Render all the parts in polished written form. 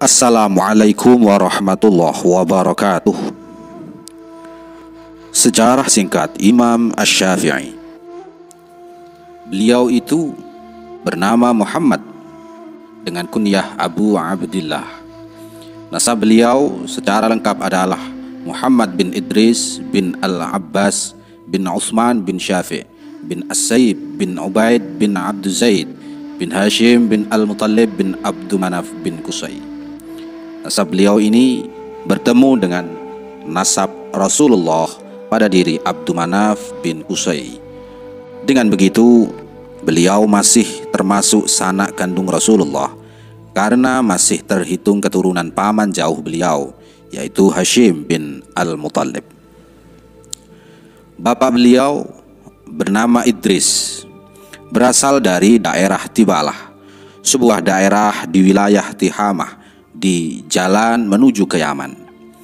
Assalamualaikum warahmatullahi wabarakatuh. Sejarah singkat Imam Asy-Syafi'i. Beliau itu bernama Muhammad dengan kunyah Abu Abdillah. Nasab beliau secara lengkap adalah Muhammad bin Idris bin Al-Abbas bin Utsman bin Syafi' bin As-Sayyib bin Ubaid bin Abdul Zaid bin Hashim bin Al-Muttalib bin Abdul Manaf bin Qusay. Nasab beliau ini bertemu dengan nasab Rasulullah pada diri Abdul Manaf bin Qusay. Dengan begitu, beliau masih termasuk sanak kandung Rasulullah karena masih terhitung keturunan paman jauh beliau, yaitu Hashim bin Al-Muttalib. Bapak beliau bernama Idris, berasal dari daerah Tibalah, sebuah daerah di wilayah Tihamah di jalan menuju ke Yaman.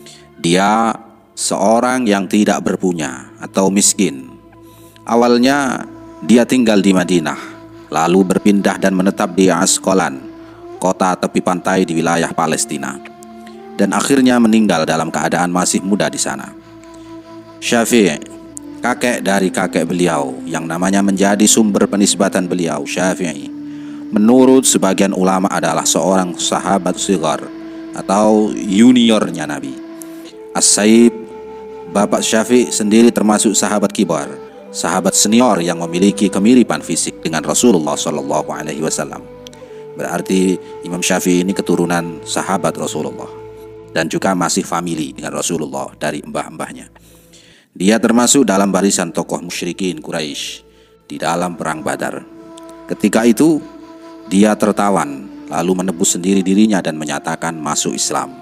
Dia seorang yang tidak berpunya atau miskin. Awalnya dia tinggal di Madinah, lalu berpindah dan menetap di Asqalan, kota tepi pantai di wilayah Palestina, dan akhirnya meninggal dalam keadaan masih muda di sana. Syafi'i, kakek dari kakek beliau yang namanya menjadi sumber penisbatan beliau, Syafi'i, menurut sebagian ulama adalah seorang sahabat sigar atau juniornya Nabi. As-Sayyib, bapak Syafi'i sendiri termasuk sahabat kibar, sahabat senior yang memiliki kemiripan fisik dengan Rasulullah SAW. Berarti Imam Syafi'i ini keturunan sahabat Rasulullah dan juga masih famili dengan Rasulullah dari mbah-mbahnya. Dia termasuk dalam barisan tokoh musyrikin Quraisy di dalam perang Badar. Ketika itu dia tertawan, lalu menebus sendiri dirinya dan menyatakan masuk Islam.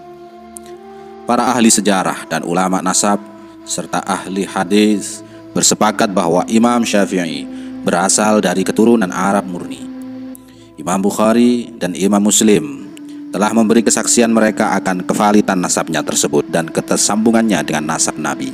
Para ahli sejarah dan ulama nasab serta ahli hadis bersepakat bahwa Imam Syafi'i berasal dari keturunan Arab murni. Imam Bukhari dan Imam Muslim telah memberi kesaksian mereka akan kevalitan nasabnya tersebut dan ketersambungannya dengan nasab Nabi.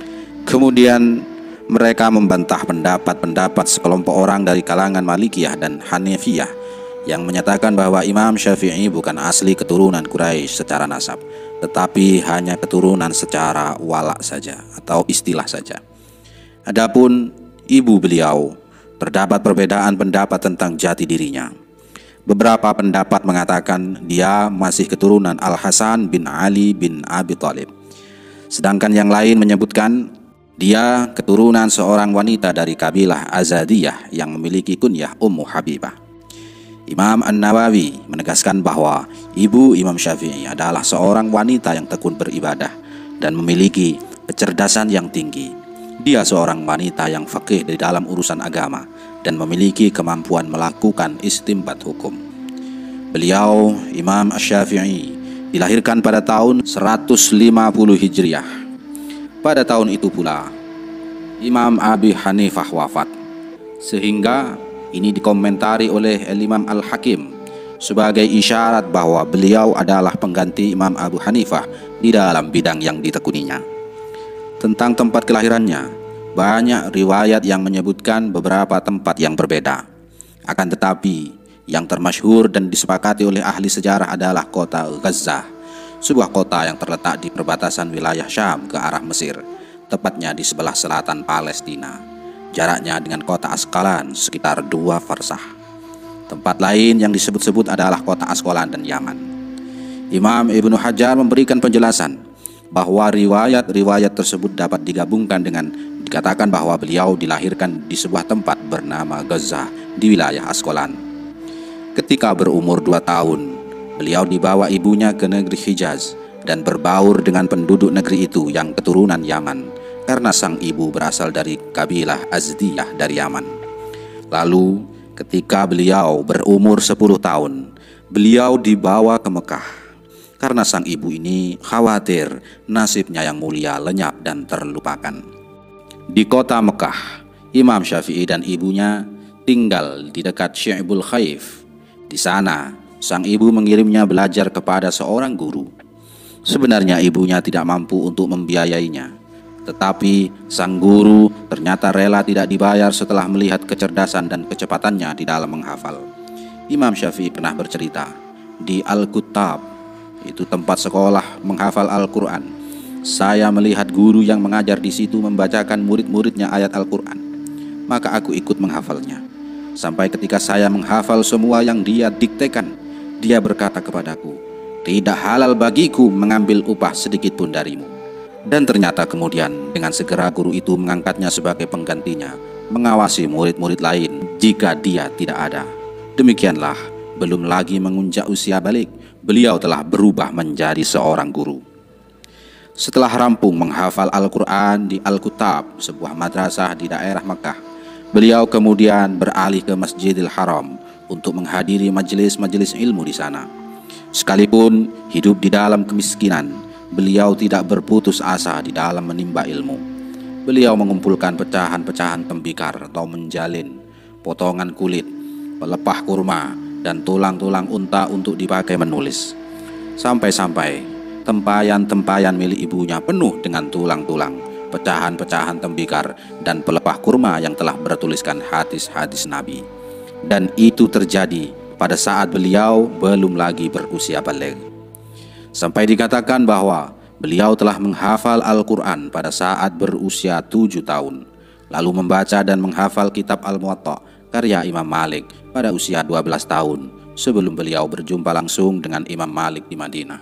Kemudian mereka membantah pendapat-pendapat sekelompok orang dari kalangan Malikiyah dan Hanifiyah yang menyatakan bahwa Imam Syafi'i bukan asli keturunan Quraisy secara nasab, tetapi hanya keturunan secara walak saja atau istilah saja. Adapun ibu beliau, terdapat perbedaan pendapat tentang jati dirinya. Beberapa pendapat mengatakan dia masih keturunan Al-Hasan bin Ali bin Abi Thalib, sedangkan yang lain menyebutkan dia keturunan seorang wanita dari kabilah Azadiyah yang memiliki kunyah Ummu Habibah. Imam An-Nawawi menegaskan bahwa ibu Imam Syafi'i adalah seorang wanita yang tekun beribadah dan memiliki kecerdasan yang tinggi. Dia seorang wanita yang faqih di dalam urusan agama dan memiliki kemampuan melakukan istinbat hukum. Beliau, Imam Asy-Syafi'i, dilahirkan pada tahun 150 Hijriah. Pada tahun itu pula Imam Abi Hanifah wafat, sehingga ini dikomentari oleh Imam Al-Hakim sebagai isyarat bahwa beliau adalah pengganti Imam Abu Hanifah di dalam bidang yang ditekuninya. Tentang tempat kelahirannya, banyak riwayat yang menyebutkan beberapa tempat yang berbeda. Akan tetapi, yang termasyhur dan disepakati oleh ahli sejarah adalah kota Gaza, sebuah kota yang terletak di perbatasan wilayah Syam ke arah Mesir, tepatnya di sebelah selatan Palestina. Jaraknya dengan kota Asqalan sekitar 2 farsah. Tempat lain yang disebut-sebut adalah kota Asqalan dan Yaman. Imam Ibnu Hajar memberikan penjelasan bahwa riwayat-riwayat tersebut dapat digabungkan dengan dikatakan bahwa beliau dilahirkan di sebuah tempat bernama Gaza di wilayah Asqalan. Ketika berumur 2 tahun, beliau dibawa ibunya ke negeri Hijaz dan berbaur dengan penduduk negeri itu yang keturunan Yaman, karena sang ibu berasal dari kabilah Azdiyah dari Yaman. Lalu ketika beliau berumur 10 tahun, beliau dibawa ke Mekah karena sang ibu ini khawatir nasibnya yang mulia lenyap dan terlupakan. Di kota Mekah, Imam Syafi'i dan ibunya tinggal di dekat Syi'bul Khaif. Di sana, sang ibu mengirimnya belajar kepada seorang guru. Sebenarnya ibunya tidak mampu untuk membiayainya, tetapi sang guru ternyata rela tidak dibayar setelah melihat kecerdasan dan kecepatannya di dalam menghafal. Imam Syafi'i pernah bercerita di Al-Kuttab itu tempat sekolah menghafal Al-Quran. Saya melihat guru yang mengajar di situ membacakan murid-muridnya ayat Al-Quran. Maka aku ikut menghafalnya. Sampai ketika saya menghafal semua yang dia diktekan, dia berkata kepadaku, "Tidak halal bagiku mengambil upah sedikit pun darimu." Dan ternyata kemudian dengan segera guru itu mengangkatnya sebagai penggantinya, mengawasi murid-murid lain jika dia tidak ada. Demikianlah, belum lagi mengunjak usia balik, beliau telah berubah menjadi seorang guru. Setelah rampung menghafal Al-Quran di Al-Kutab, sebuah madrasah di daerah Makkah, beliau kemudian beralih ke Masjidil Haram untuk menghadiri majelis-majelis ilmu di sana. Sekalipun hidup di dalam kemiskinan, beliau tidak berputus asa di dalam menimba ilmu. Beliau mengumpulkan pecahan-pecahan tembikar atau menjalin, potongan kulit, pelepah kurma, dan tulang-tulang unta untuk dipakai menulis. Sampai-sampai tempayan-tempayan milik ibunya penuh dengan tulang-tulang, pecahan-pecahan tembikar, dan pelepah kurma yang telah bertuliskan hadis-hadis Nabi. Dan itu terjadi pada saat beliau belum lagi berusia balik. Sampai dikatakan bahwa beliau telah menghafal Al-Quran pada saat berusia 7 tahun, lalu membaca dan menghafal kitab Al-Muwatta karya Imam Malik pada usia 12 tahun sebelum beliau berjumpa langsung dengan Imam Malik di Madinah.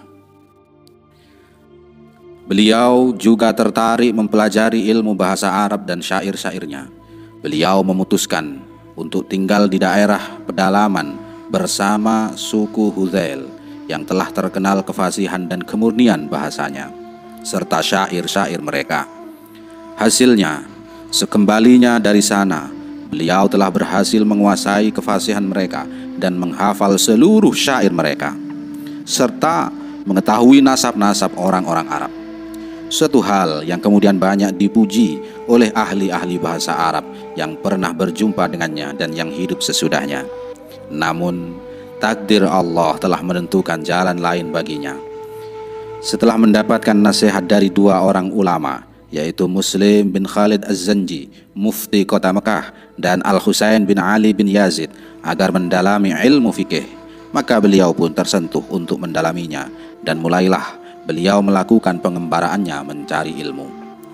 Beliau juga tertarik mempelajari ilmu bahasa Arab dan syair-syairnya. Beliau memutuskan untuk tinggal di daerah pedalaman bersama suku Hudzail yang telah terkenal kefasihan dan kemurnian bahasanya, serta syair-syair mereka. Hasilnya, sekembalinya dari sana, beliau telah berhasil menguasai kefasihan mereka dan menghafal seluruh syair mereka, serta mengetahui nasab-nasab orang-orang Arab. Suatu hal yang kemudian banyak dipuji oleh ahli-ahli bahasa Arab yang pernah berjumpa dengannya dan yang hidup sesudahnya. Namun, takdir Allah telah menentukan jalan lain baginya. Setelah mendapatkan nasihat dari dua orang ulama, yaitu Muslim bin Khalid Az-Zanji, mufti kota Mekah, dan Al-Husain bin Ali bin Yazid, agar mendalami ilmu fikih, maka beliau pun tersentuh untuk mendalaminya, dan mulailah beliau melakukan pengembaraannya mencari ilmu.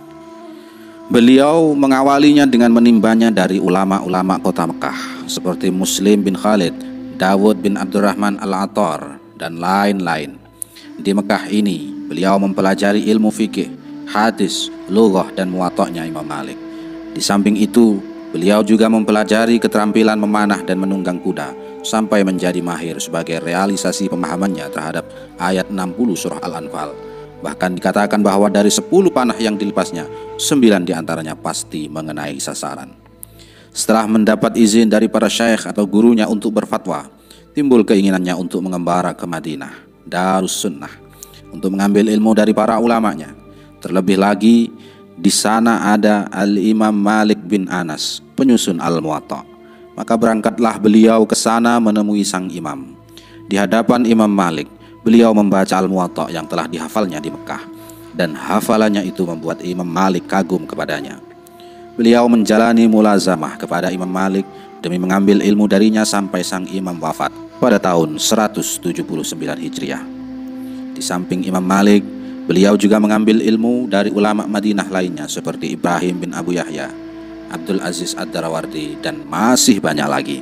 Beliau mengawalinya dengan menimbanya dari ulama-ulama kota Mekah, seperti Muslim bin Khalid, Dawud bin Abdurrahman Al-Attar, dan lain-lain. Di Mekah ini, beliau mempelajari ilmu fikih, hadis, lughah, dan muwatta'nya Imam Malik. Di samping itu, beliau juga mempelajari keterampilan memanah dan menunggang kuda, sampai menjadi mahir sebagai realisasi pemahamannya terhadap ayat 60 surah Al-Anfal. Bahkan dikatakan bahwa dari 10 panah yang dilepasnya, 9 diantaranya pasti mengenai sasaran. Setelah mendapat izin dari para syekh atau gurunya untuk berfatwa, timbul keinginannya untuk mengembara ke Madinah, Darus Sunnah, untuk mengambil ilmu dari para ulamanya. Terlebih lagi, di sana ada Al-Imam Malik bin Anas, penyusun Al-Muwatta. Maka berangkatlah beliau ke sana menemui sang imam. Di hadapan Imam Malik, beliau membaca Al-Muwatta yang telah dihafalnya di Mekah, dan hafalannya itu membuat Imam Malik kagum kepadanya. Beliau menjalani mulazamah kepada Imam Malik demi mengambil ilmu darinya sampai sang imam wafat pada tahun 179 Hijriah. Di samping Imam Malik, beliau juga mengambil ilmu dari ulama Madinah lainnya seperti Ibrahim bin Abu Yahya, Abdul Aziz Ad-Darawardi, dan masih banyak lagi.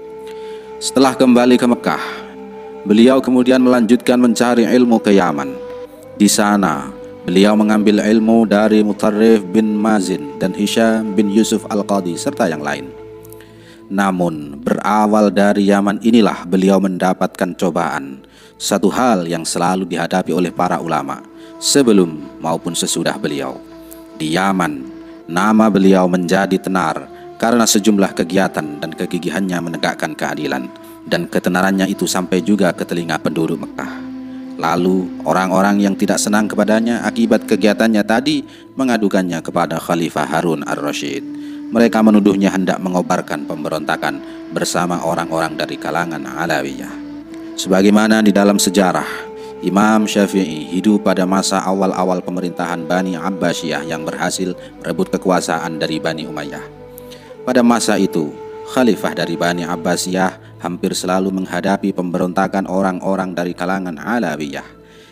Setelah kembali ke Mekah, beliau kemudian melanjutkan mencari ilmu ke Yaman. Di sana, beliau mengambil ilmu dari Mutarrif bin Mazin dan Hisham bin Yusuf Al-Qadi serta yang lain. Namun, berawal dari Yaman inilah beliau mendapatkan cobaan, satu hal yang selalu dihadapi oleh para ulama sebelum maupun sesudah beliau. Di Yaman, nama beliau menjadi tenar karena sejumlah kegiatan dan kegigihannya menegakkan keadilan, dan ketenarannya itu sampai juga ke telinga penduduk Mekah. Lalu orang-orang yang tidak senang kepadanya akibat kegiatannya tadi mengadukannya kepada Khalifah Harun ar-Rasyid. Mereka menuduhnya hendak mengobarkan pemberontakan bersama orang-orang dari kalangan Alawiyah. Sebagaimana di dalam sejarah, Imam Syafi'i hidup pada masa awal-awal pemerintahan Bani Abbasiyah yang berhasil merebut kekuasaan dari Bani Umayyah. Pada masa itu, Khalifah dari Bani Abbasiyah hampir selalu menghadapi pemberontakan orang-orang dari kalangan Alawiyah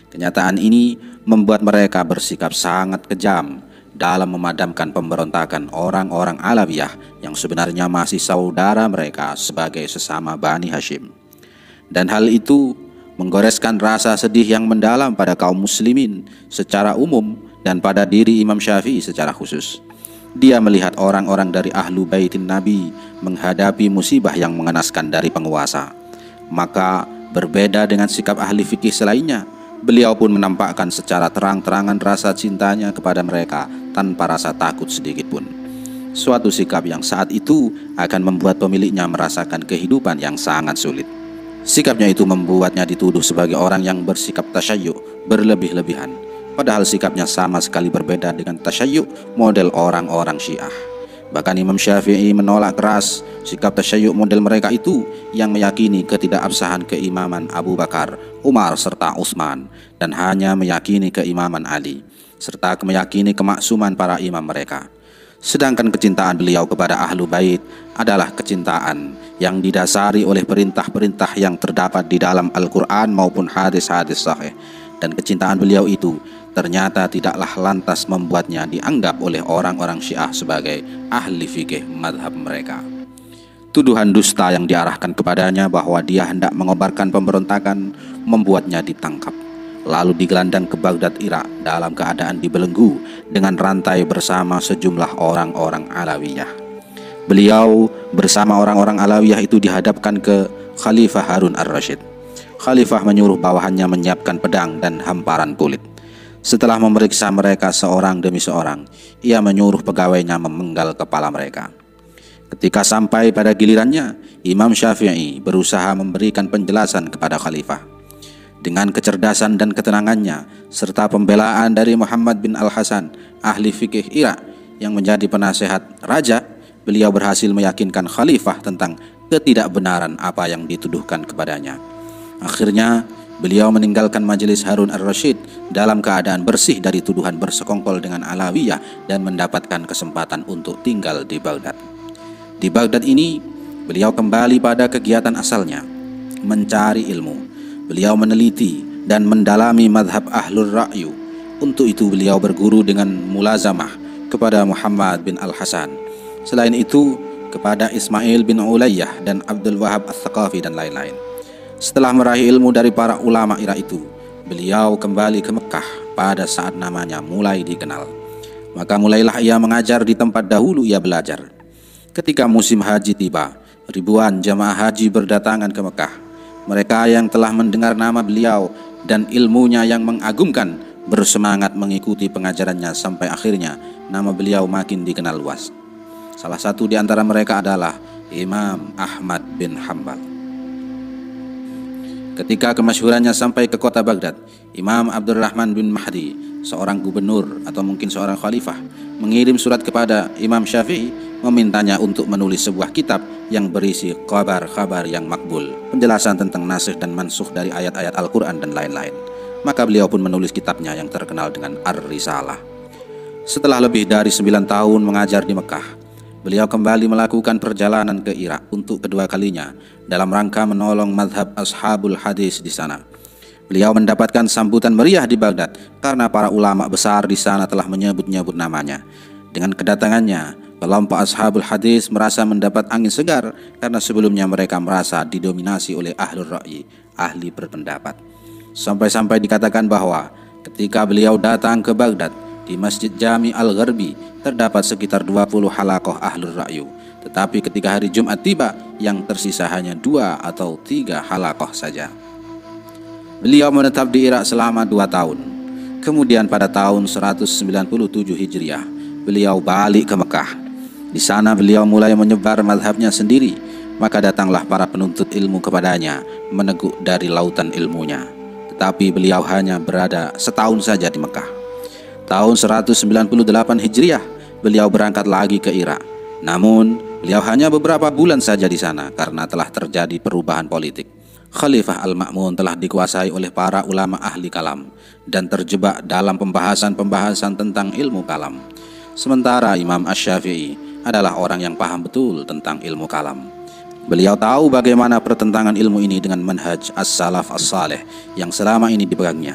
Kenyataan ini membuat mereka bersikap sangat kejam dalam memadamkan pemberontakan orang-orang Alawiyah yang sebenarnya masih saudara mereka sebagai sesama Bani Hashim. Dan hal itu menggoreskan rasa sedih yang mendalam pada kaum muslimin secara umum dan pada diri Imam Syafi'i secara khusus. Dia melihat orang-orang dari ahlu baitin Nabi menghadapi musibah yang mengenaskan dari penguasa. Maka berbeda dengan sikap ahli fikih selainnya, beliau pun menampakkan secara terang-terangan rasa cintanya kepada mereka tanpa rasa takut sedikit pun. Suatu sikap yang saat itu akan membuat pemiliknya merasakan kehidupan yang sangat sulit. Sikapnya itu membuatnya dituduh sebagai orang yang bersikap tasyayyu' berlebih-lebihan. Padahal sikapnya sama sekali berbeda dengan tasyayyu' model orang-orang Syiah. Bahkan Imam Syafi'i menolak keras sikap tasyayyu' model mereka itu yang meyakini ketidakabsahan keimaman Abu Bakar, Umar serta Utsman, dan hanya meyakini keimaman Ali serta meyakini kemaksuman para imam mereka. Sedangkan kecintaan beliau kepada ahlu bait adalah kecintaan yang didasari oleh perintah-perintah yang terdapat di dalam Al-Quran maupun hadis-hadis sahih. Dan kecintaan beliau itu ternyata tidaklah lantas membuatnya dianggap oleh orang-orang Syiah sebagai ahli fikih madhab mereka. Tuduhan dusta yang diarahkan kepadanya bahwa dia hendak mengobarkan pemberontakan membuatnya ditangkap, lalu digelandang ke Baghdad, Irak dalam keadaan dibelenggu dengan rantai bersama sejumlah orang-orang Alawiyah. Beliau bersama orang-orang Alawiyah itu dihadapkan ke Khalifah Harun ar-Rasyid. Khalifah menyuruh bawahannya menyiapkan pedang dan hamparan kulit. Setelah memeriksa mereka seorang demi seorang, ia menyuruh pegawainya memenggal kepala mereka. Ketika sampai pada gilirannya, Imam Syafi'i berusaha memberikan penjelasan kepada Khalifah. Dengan kecerdasan dan ketenangannya, serta pembelaan dari Muhammad bin Al-Hasan, ahli fikih Irak yang menjadi penasehat raja, beliau berhasil meyakinkan Khalifah tentang ketidakbenaran apa yang dituduhkan kepadanya. Akhirnya, beliau meninggalkan majelis Harun ar-Rasyid dalam keadaan bersih dari tuduhan bersekongkol dengan Alawiyah dan mendapatkan kesempatan untuk tinggal di Baghdad. Di Baghdad ini, beliau kembali pada kegiatan asalnya, mencari ilmu. Beliau meneliti dan mendalami madhab ahlur ra'yu. Untuk itu beliau berguru dengan mulazamah kepada Muhammad bin Al-Hasan. Selain itu, kepada Ismail bin Ulayyah dan Abdul Wahab Ats-Tsaqafi dan lain-lain. Setelah meraih ilmu dari para ulama Irak itu, beliau kembali ke Mekah pada saat namanya mulai dikenal. Maka mulailah ia mengajar di tempat dahulu ia belajar. Ketika musim haji tiba, ribuan jamaah haji berdatangan ke Mekah. Mereka yang telah mendengar nama beliau dan ilmunya yang mengagumkan bersemangat mengikuti pengajarannya sampai akhirnya nama beliau makin dikenal luas. Salah satu di antara mereka adalah Imam Ahmad bin Hanbal. Ketika kemasyhurannya sampai ke kota Baghdad, Imam Abdurrahman bin Mahdi, seorang gubernur atau mungkin seorang khalifah, mengirim surat kepada Imam Syafi'i memintanya untuk menulis sebuah kitab yang berisi kabar-kabar yang makbul, penjelasan tentang nasikh dan mansukh dari ayat-ayat Al-Quran dan lain-lain. Maka beliau pun menulis kitabnya yang terkenal dengan Ar-Risalah. Setelah lebih dari 9 tahun mengajar di Mekah, beliau kembali melakukan perjalanan ke Irak untuk kedua kalinya dalam rangka menolong madhab ashabul hadis di sana. Beliau mendapatkan sambutan meriah di Baghdad karena para ulama besar di sana telah menyebut-nyebut namanya. Dengan kedatangannya, kelompok ashabul hadis merasa mendapat angin segar karena sebelumnya mereka merasa didominasi oleh ahlur ra'yi, ahli berpendapat. Sampai-sampai dikatakan bahwa ketika beliau datang ke Baghdad, di Masjid Jami Al-Gharbi terdapat sekitar 20 halaqah ahlur ra'yu. Tetapi ketika hari Jumat tiba, yang tersisa hanya 2 atau 3 halaqah saja. Beliau menetap di Irak selama 2 tahun. Kemudian pada tahun 197 Hijriah, beliau balik ke Mekah. Di sana beliau mulai menyebar madhabnya sendiri. Maka datanglah para penuntut ilmu kepadanya, meneguk dari lautan ilmunya. Tetapi beliau hanya berada setahun saja di Mekah. Tahun 198 Hijriah, beliau berangkat lagi ke Irak. Namun, beliau hanya beberapa bulan saja di sana karena telah terjadi perubahan politik. Khalifah Al-Ma'mun telah dikuasai oleh para ulama ahli kalam dan terjebak dalam pembahasan-pembahasan tentang ilmu kalam. Sementara Imam Asy-Syafi'i adalah orang yang paham betul tentang ilmu kalam. Beliau tahu bagaimana pertentangan ilmu ini dengan manhaj as-salaf as-saleh yang selama ini dipegangnya.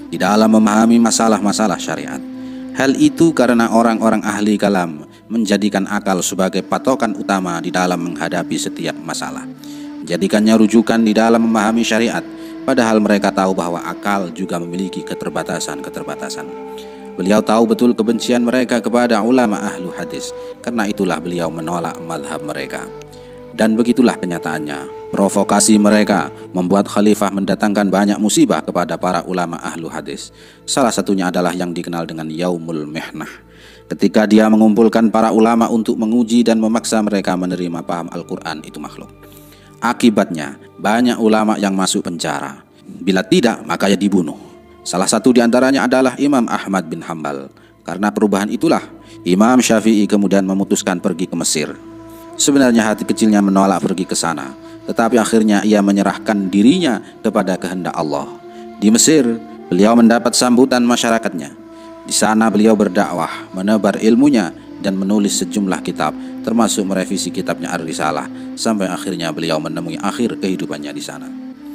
di dalam memahami masalah-masalah syariat. Hal itu karena orang-orang ahli kalam menjadikan akal sebagai patokan utama di dalam menghadapi setiap masalah, menjadikannya rujukan di dalam memahami syariat, padahal mereka tahu bahwa akal juga memiliki keterbatasan. Beliau tahu betul kebencian mereka kepada ulama ahlu hadis, karena itulah beliau menolak mazhab mereka. Dan begitulah kenyataannya. Provokasi mereka membuat khalifah mendatangkan banyak musibah kepada para ulama ahlu hadis. Salah satunya adalah yang dikenal dengan Yaumul Mihnah, ketika dia mengumpulkan para ulama untuk menguji dan memaksa mereka menerima paham Al-Quran itu makhluk. Akibatnya banyak ulama yang masuk penjara. Bila tidak, maka ia dibunuh. Salah satu di antaranya adalah Imam Ahmad bin Hambal. Karena perubahan itulah Imam Syafi'i kemudian memutuskan pergi ke Mesir. Sebenarnya hati kecilnya menolak pergi ke sana, tetapi akhirnya ia menyerahkan dirinya kepada kehendak Allah. Di Mesir, beliau mendapat sambutan masyarakatnya. Di sana beliau berdakwah, menebar ilmunya, dan menulis sejumlah kitab, termasuk merevisi kitabnya Ar-Risalah, sampai akhirnya beliau menemui akhir kehidupannya di sana.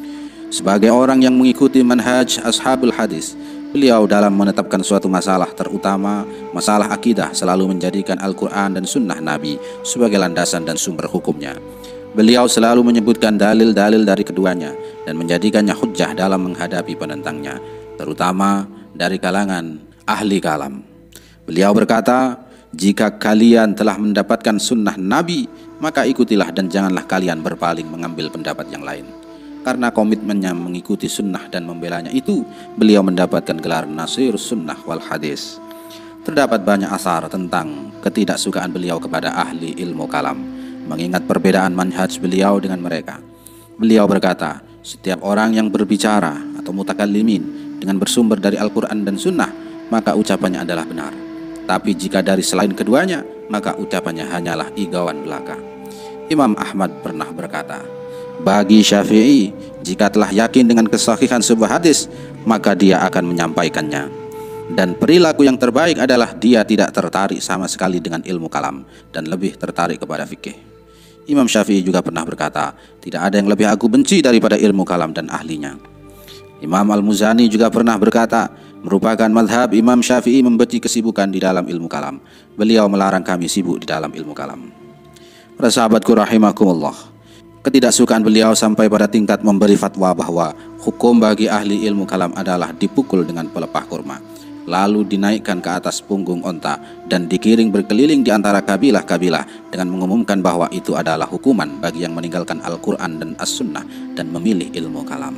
Sebagai orang yang mengikuti manhaj ashabul hadis, beliau dalam menetapkan suatu masalah, terutama masalah akidah, selalu menjadikan Al-Quran dan Sunnah Nabi sebagai landasan dan sumber hukumnya. Beliau selalu menyebutkan dalil-dalil dari keduanya dan menjadikannya hujjah dalam menghadapi penentangnya, terutama dari kalangan ahli kalam. Beliau berkata, jika kalian telah mendapatkan sunnah Nabi, maka ikutilah dan janganlah kalian berpaling mengambil pendapat yang lain. Karena komitmennya mengikuti sunnah dan membelanya itu, beliau mendapatkan gelar Nasir Sunnah wal Hadis. Terdapat banyak asar tentang ketidaksukaan beliau kepada ahli ilmu kalam, mengingat perbedaan manhaj beliau dengan mereka. Beliau berkata, setiap orang yang berbicara atau mutakallimin dengan bersumber dari Al-Quran dan Sunnah, maka ucapannya adalah benar. Tapi jika dari selain keduanya, maka ucapannya hanyalah igauan belaka. Imam Ahmad pernah berkata, bagi Syafi'i, jika telah yakin dengan kesahihan sebuah hadis, maka dia akan menyampaikannya. Dan perilaku yang terbaik adalah dia tidak tertarik sama sekali dengan ilmu kalam dan lebih tertarik kepada fikih. Imam Syafi'i juga pernah berkata, tidak ada yang lebih aku benci daripada ilmu kalam dan ahlinya. Imam Al-Muzani juga pernah berkata, merupakan madhab Imam Syafi'i membenci kesibukan di dalam ilmu kalam. Beliau melarang kami sibuk di dalam ilmu kalam. Para sahabatku rahimakumullah, ketidaksukaan beliau sampai pada tingkat memberi fatwa bahwa hukum bagi ahli ilmu kalam adalah dipukul dengan pelepah kurma, lalu dinaikkan ke atas punggung onta dan digiring berkeliling di antara kabilah-kabilah dengan mengumumkan bahwa itu adalah hukuman bagi yang meninggalkan Al-Quran dan As-Sunnah dan memilih ilmu kalam.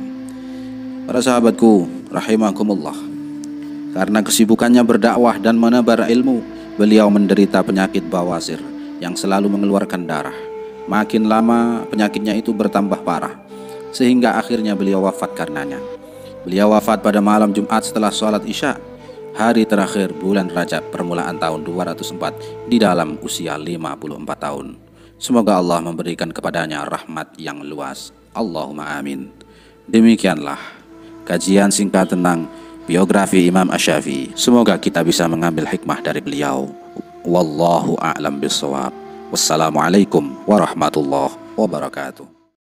Para sahabatku rahimakumullah, karena kesibukannya berdakwah dan menebar ilmu, beliau menderita penyakit bawasir yang selalu mengeluarkan darah. Makin lama penyakitnya itu bertambah parah, sehingga akhirnya beliau wafat karenanya. Beliau wafat pada malam Jumat setelah sholat Isya, hari terakhir bulan Rajab permulaan tahun 204 di dalam usia 54 tahun. Semoga Allah memberikan kepadanya rahmat yang luas. Allahumma amin. Demikianlah kajian singkat tentang biografi Imam Asy-Syafi'i. Semoga kita bisa mengambil hikmah dari beliau. Wallahu a'lam bishawab. Wassalamualaikum warahmatullahi wabarakatuh.